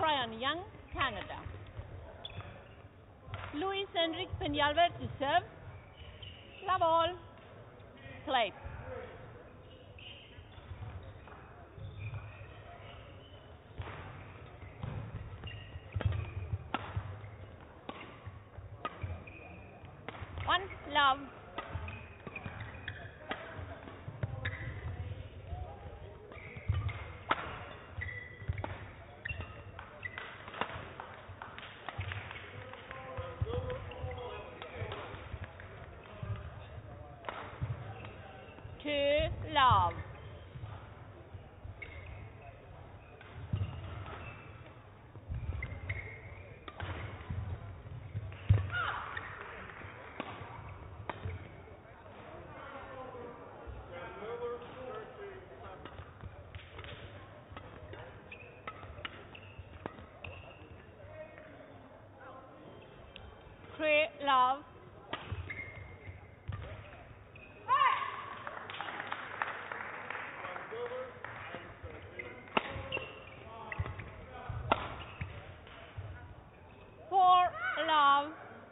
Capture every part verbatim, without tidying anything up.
Brian Young, Canada. Luis Enrique Peñalver to serve. La ball. Play. One love. Two love. Three love. Four love.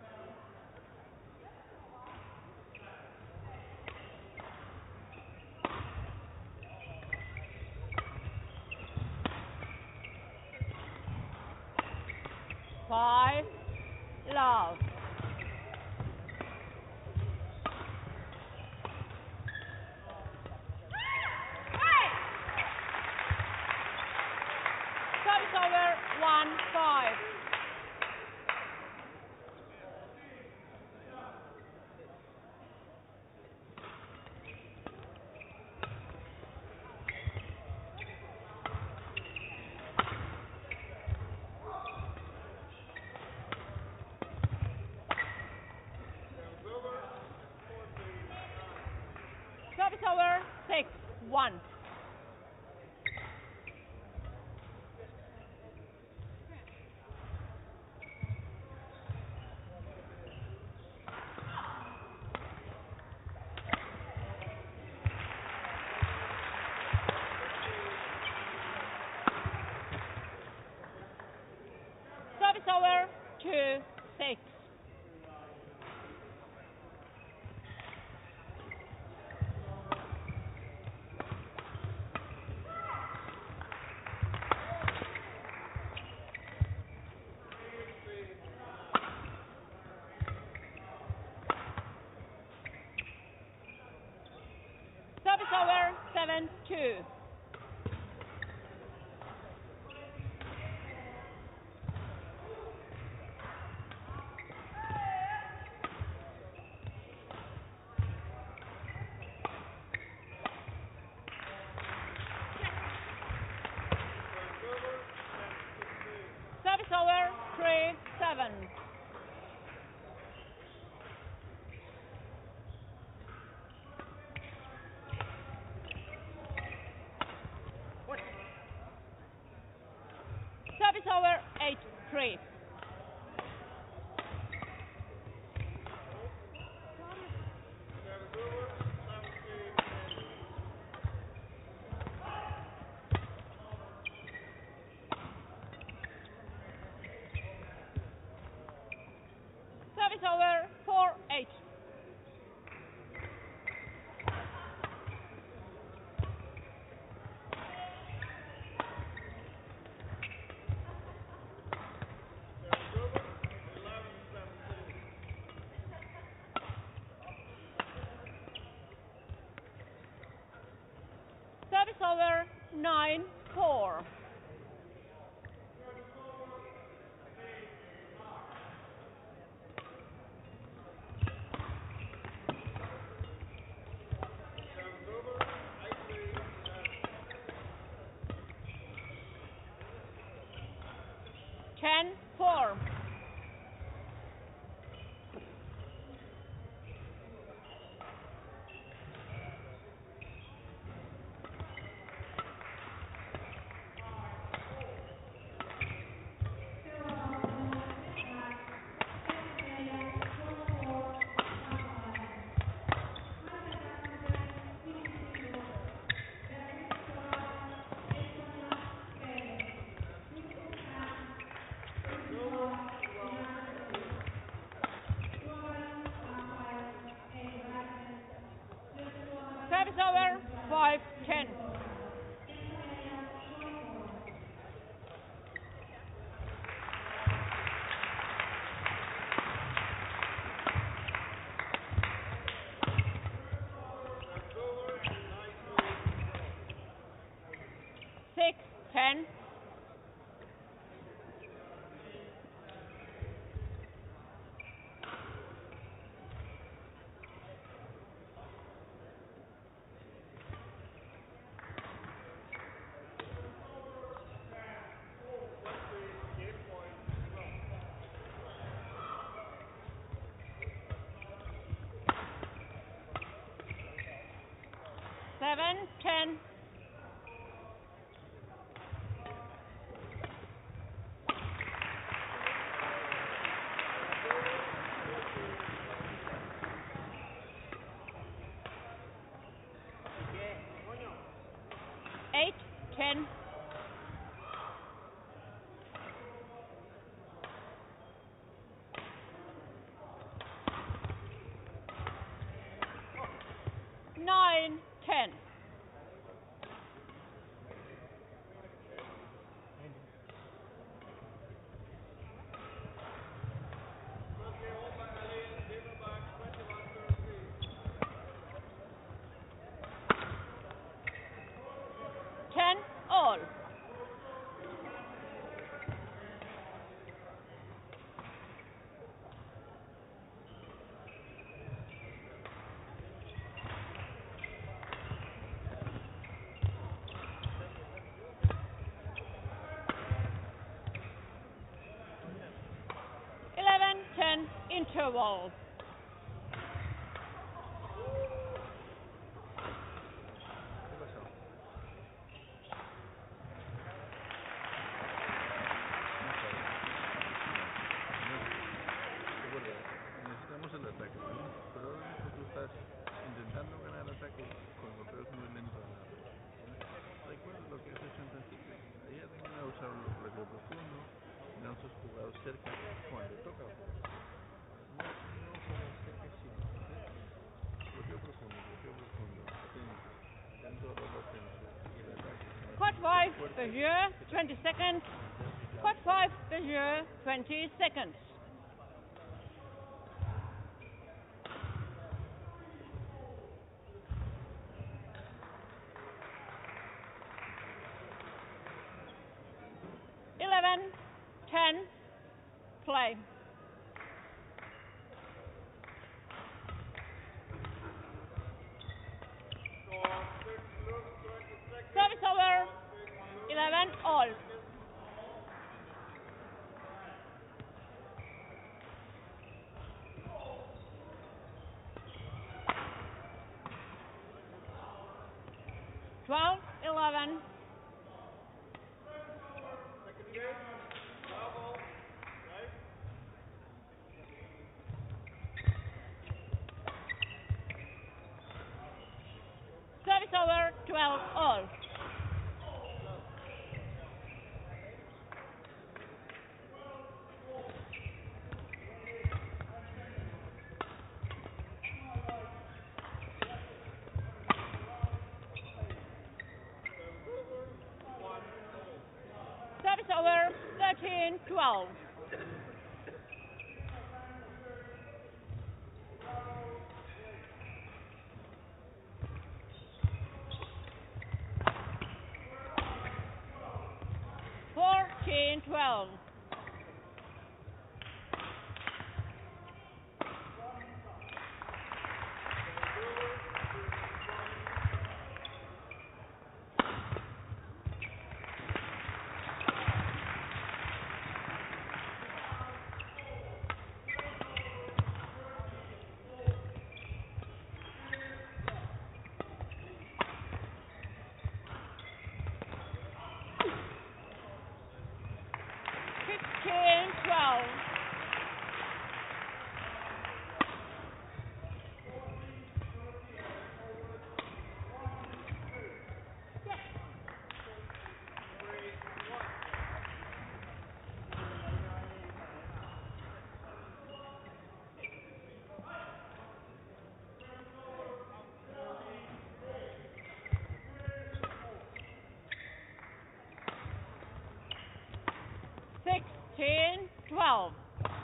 Five love. Service over. One five. Service over. Six one. Service over. Two six. Service over. Seven two. Service over. Three seven. Service over. Eight three. Service over. Four eight. Service over. Nine four. Ten four. Ten, ten. Eight, ten. Nine, ten. Ten, all. Eleven, ten, interval. ¿Qué pasó? Recuerda, necesitamos el ataque, ¿vale? Pero ahora mismo tú estás intentando ganar ataque con lo peor muy lento de la pelota, ¿vale? Recuerda lo que has hecho en principio. Ahí has venido a usar los bloqueos profundo, no has jugado cerca cuando toca jugar. No, no jugar cerca siempre, ¿sí? Bloqueo profundo, bloqueo profundo, atento, atento a los ascensos y el ataque. Quad five, Berger, twenty seconds. Quad five, Berger, twenty seconds. Eleven, ten, play. Service over. Eleven, all. Twelve, eleven. Service over, twelve, all. Service over, thirteen, twelve. Fourteen, twelve. Fifteen, twelve. Sixteen, twelve.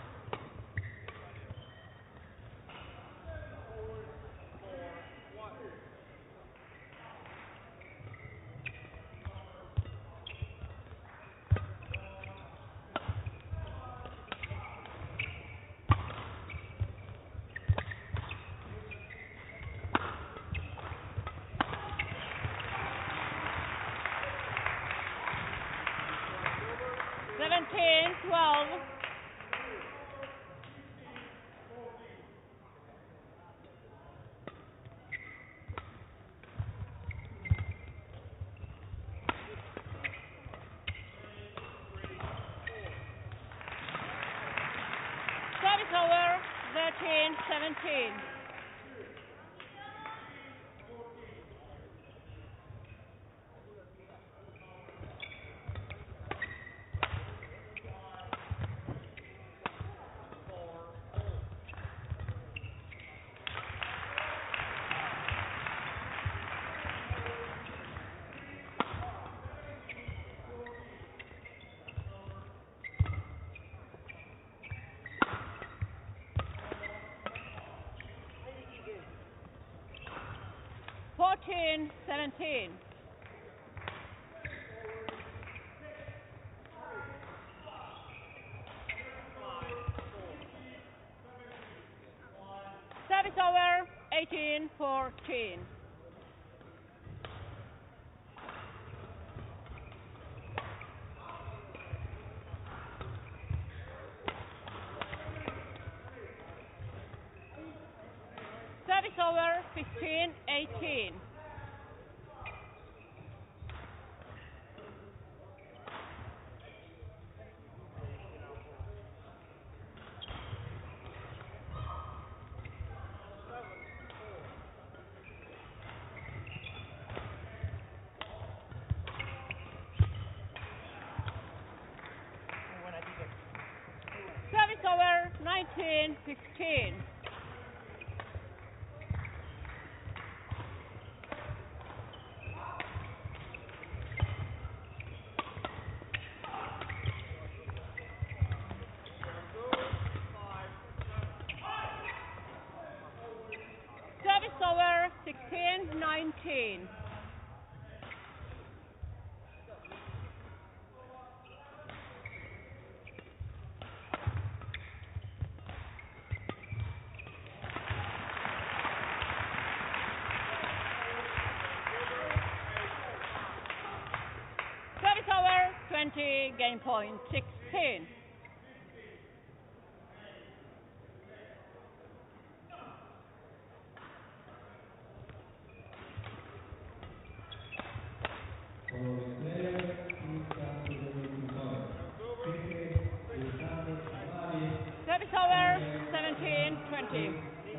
Seventeen, twelve. Service over, thirteen seventeen. fourteen seventeen. Service over, eighteen fourteen. Service over, fifteen eighteen. Service over, nineteen fifteen. Service over, sixteen nineteen. Service over, twenty, game point, sixteen. Service over, seventeen twenty.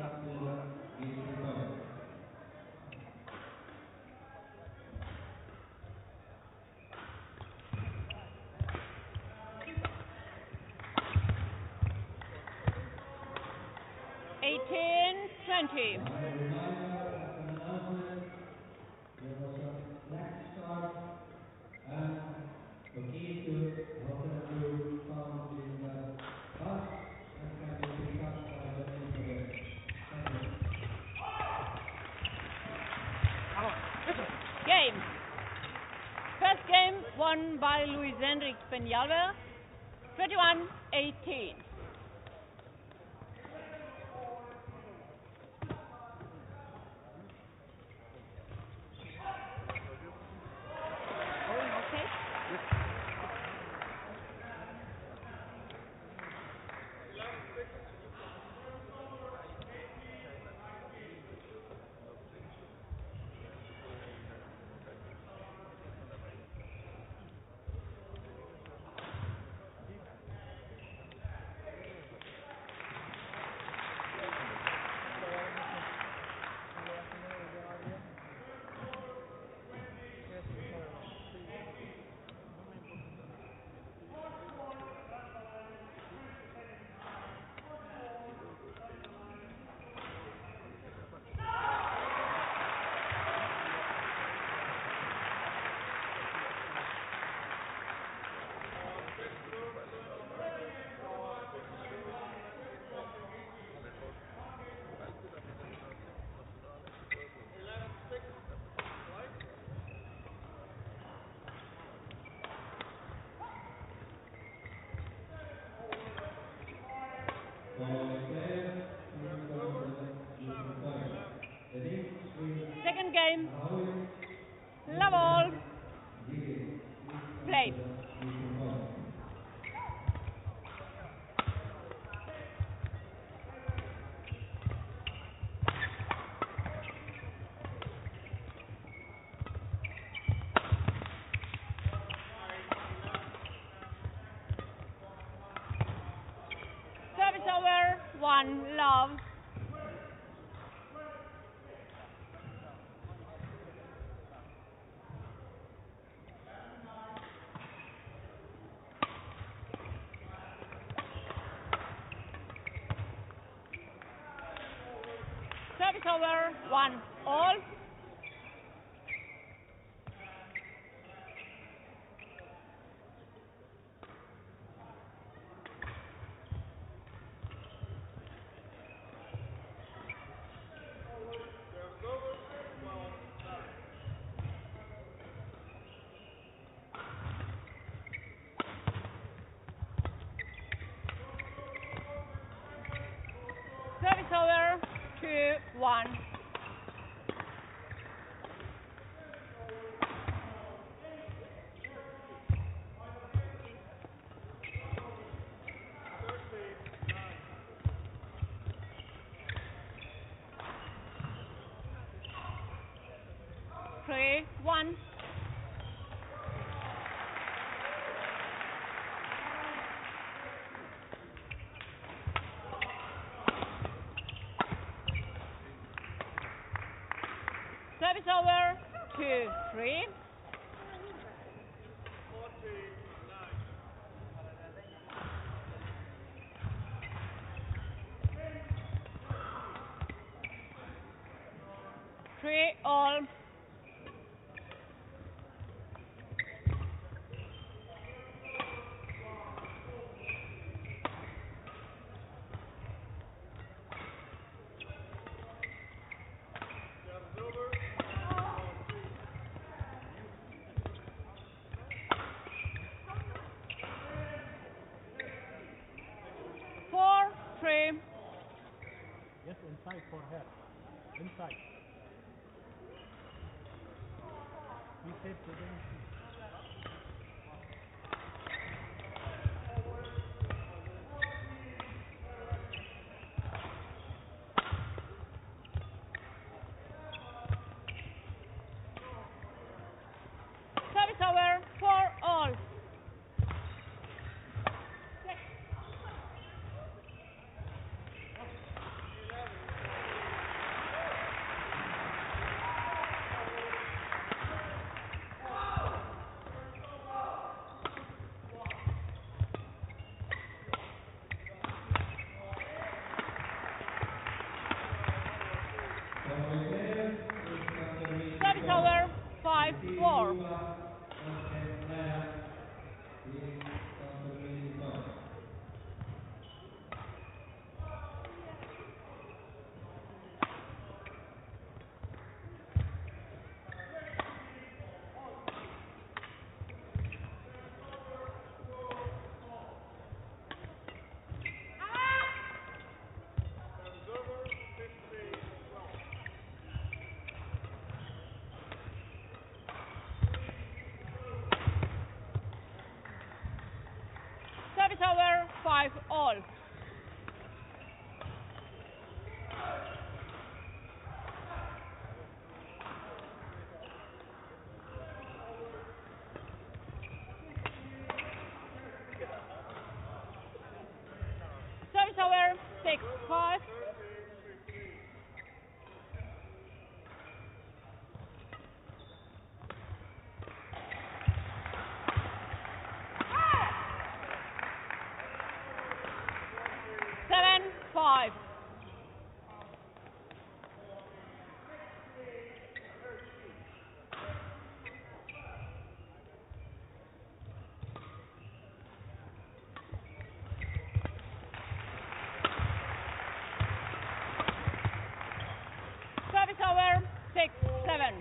eighteen twenty. Game. First game won by Luis Enrique Peñalver, twenty-one eighteen. Okay. one, love. Service over, one, all. Service over, two, one. Three, one. Service over, two, three. Three, all. Four, three. Yes, inside for her. Inside. He said today. Service over, four, all. Service over, five, four. Service over, five, all. Service over, six, five. Seven, five. Service over, six, seven.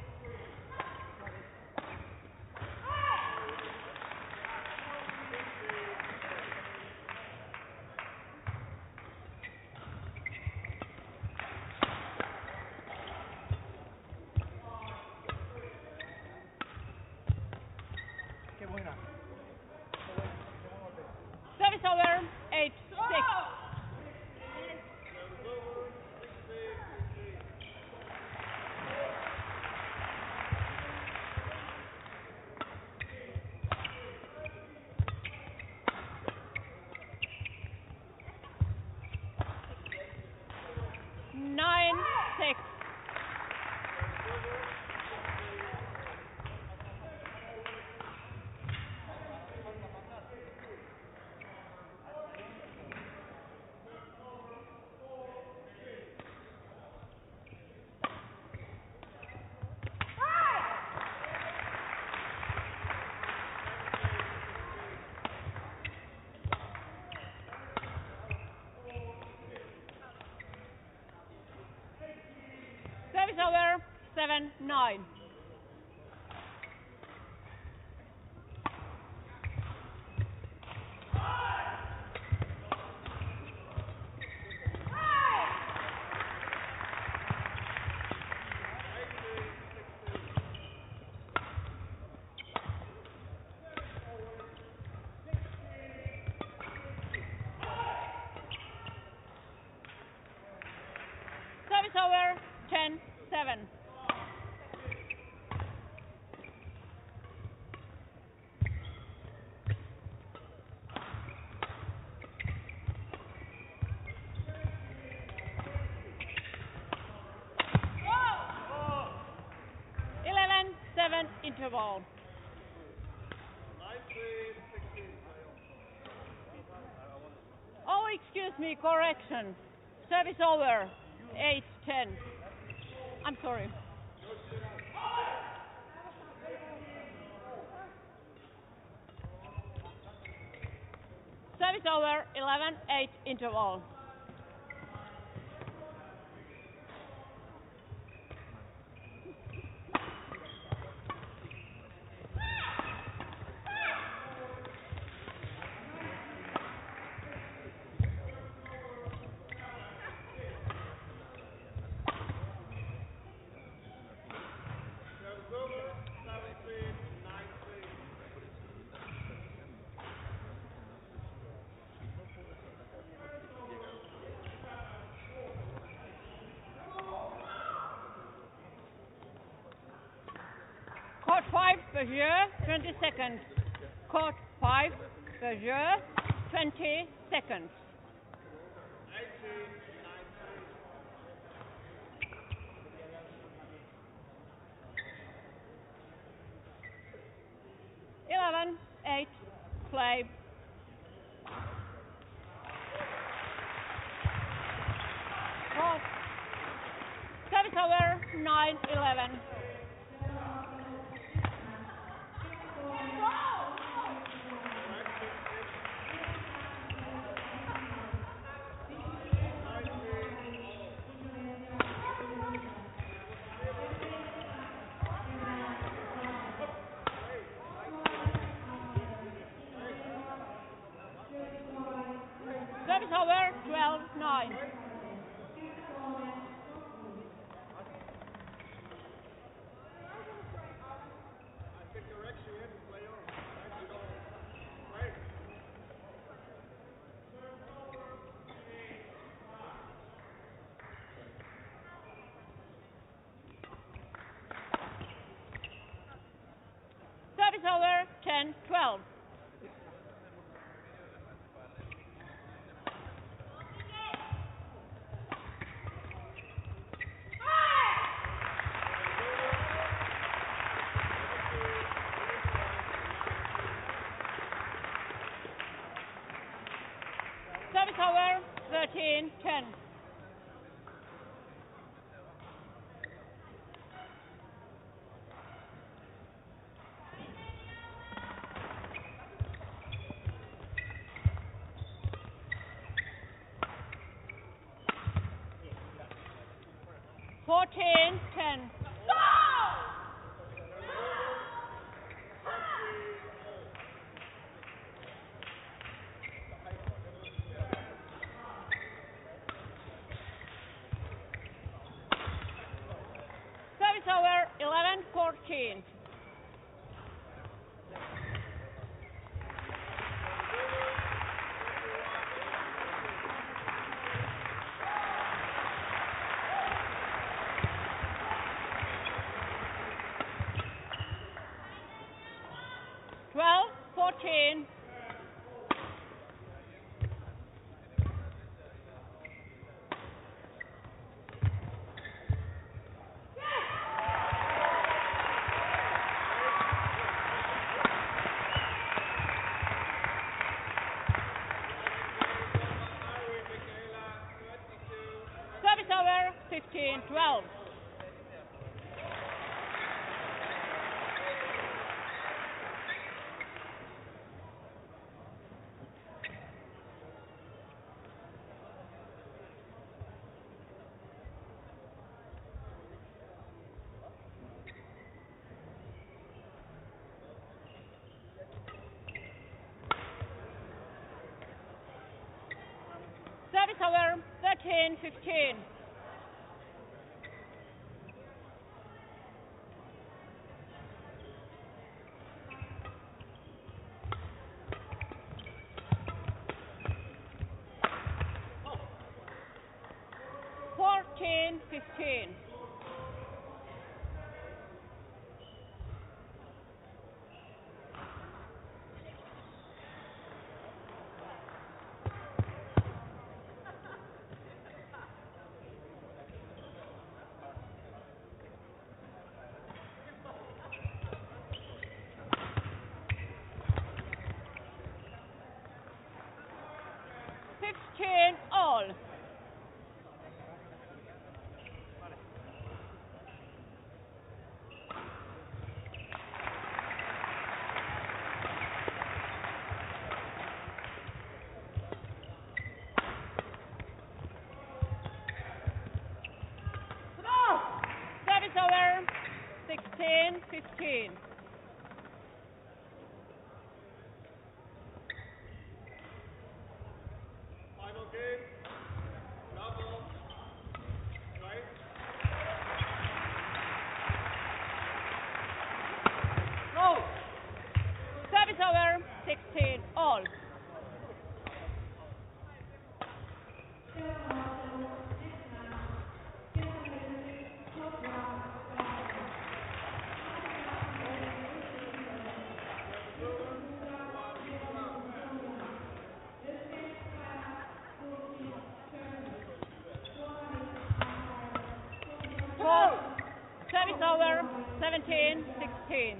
six. Service over, seven, nine. Service over, ten, seven. eleven, seven interval. Oh, excuse me, correction. Service over, eight, ten. I'm sorry. Service over, eleven, eight interval. Court five, Berger, twenty seconds. Court five, Berger, twenty seconds. eleven, eight, play. Court. Service over, nine, eleven. Service over, twelve, nine. Service over, ten, twelve. Service over, thirteen, ten. fourteen, ten. Service over, eleven, fourteen. twelve, fourteen. fifteen, twelve. Service over, thirteen, fifteen. fourteen, fifteen. fifteen all. Service over, sixteen, fifteen. Final game. Double. Right. Go. Service over, sixteen all. Four. Service over, seventeen, sixteen.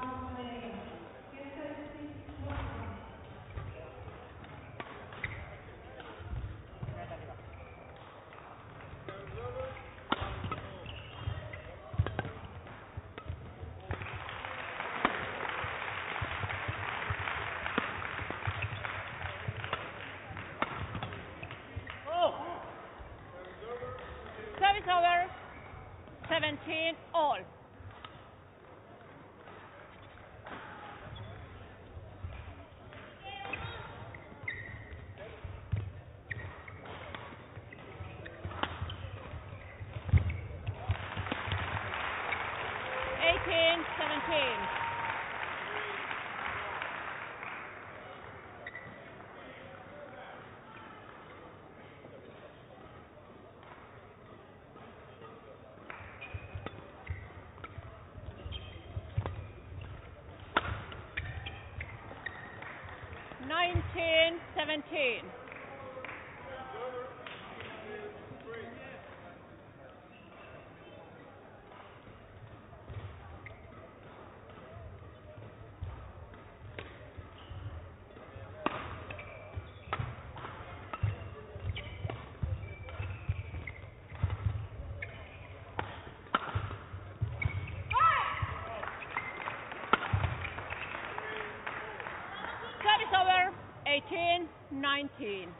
Service over, seventeen all. eighteen, seventeen. nineteen, seventeen. Service over, eighteen, nineteen.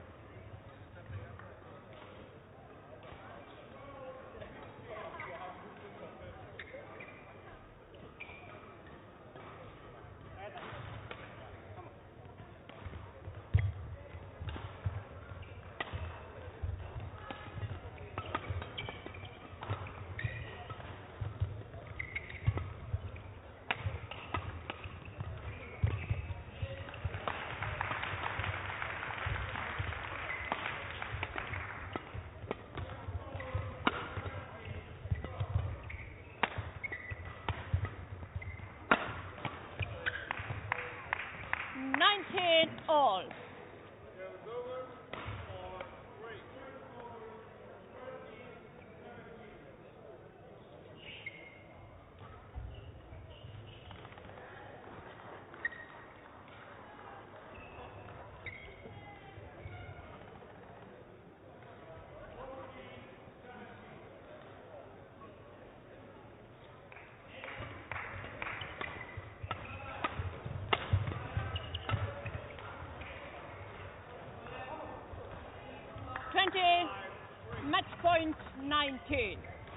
twenty, match point nineteen.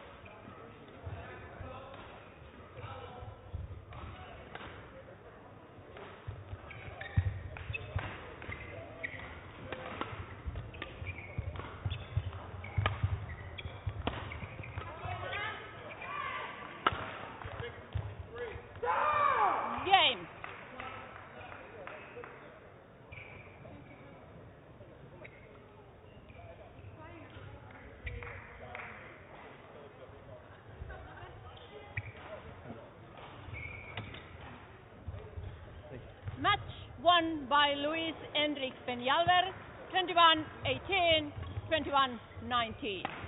Game. Match won by Luis Enrique Peñalver, twenty-one eighteen, twenty-one nineteen.